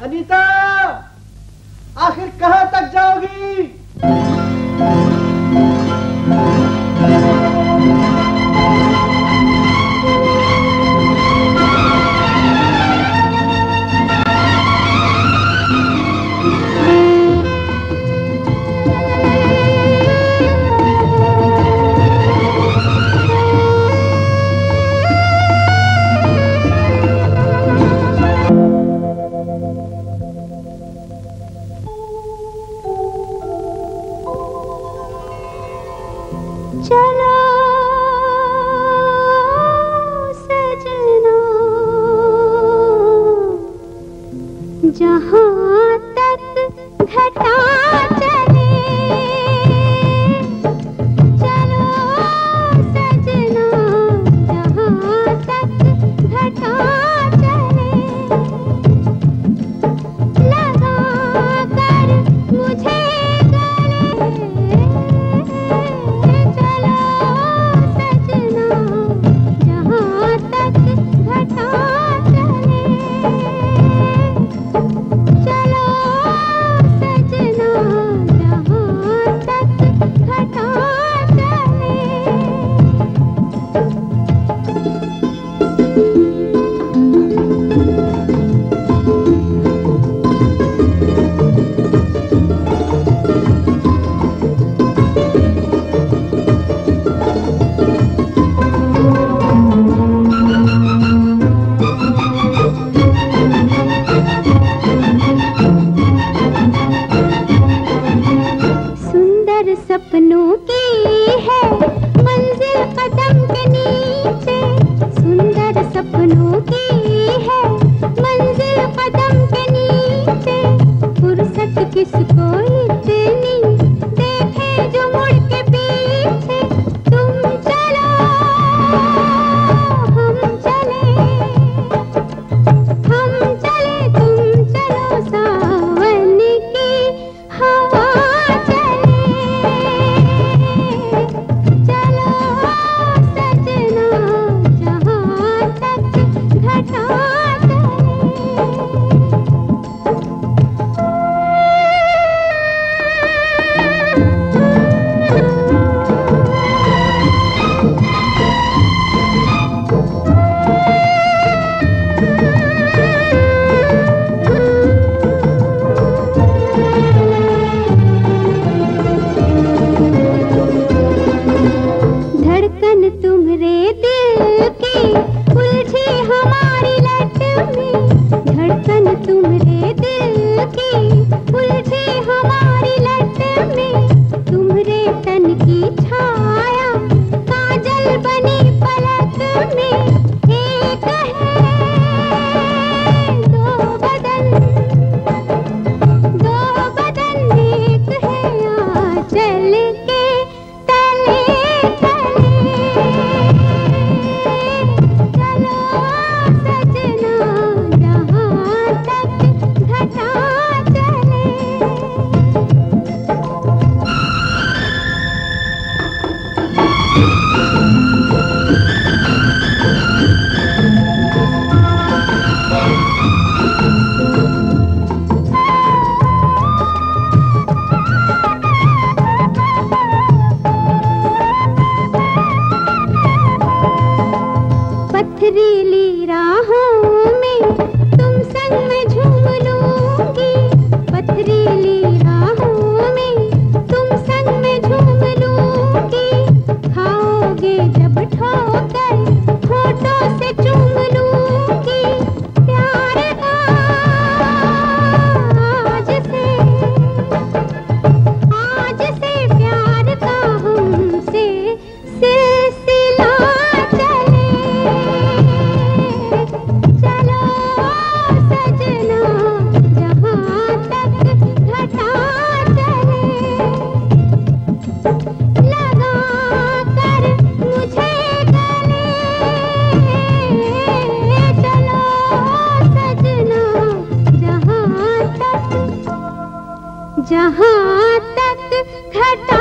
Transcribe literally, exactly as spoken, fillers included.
अनीता, आखिर कहाँ तक जाओगी? जहाँ तक घटा चले चलो सजना, जहाँ तक घटा चले लगा कर मुझे गले, चलो सजना, जहाँ तक घटा चले, चलो सजना, जहाँ तक घटा चले। सुंदर सपनों की है मंजिल कदम के नीचे, सुंदर सपनों की है मंजिल कदम के नीचे, फुर्सत किसको इतनी देखे जो मुड़ के पीछे, तुम चलो हम चले, हम चले तुम चलो, सावन की हवा चले, चलो सजना, जहाँ तक घटा चले। धड़कन तुम्हारे दिल की उलझी हमारी लट में, धड़कन तुम्हारे दिल की उलझी हमारी लट में, तुम्हारे तन की छाया काजल बनी पलक में, एक है दो बदन, दो बदन एक है आंचल के तले तले, चलो सजना, जहाँ तक घटा चले। पथरीली राहों में तुम संग में झूम लूंगी, पथरीली राहों में तुम संग में झूम लूंगी, खाओगे जब ठोकर होठों से चूम लूंगी, प्यार का आज से, आज से प्यार का हमसे सिलसिला चले, चलो सजना, जहाँ तक घटा चले, लगा कर मुझे गले, चलो सजना, जहाँ तक, जहाँ तक घटा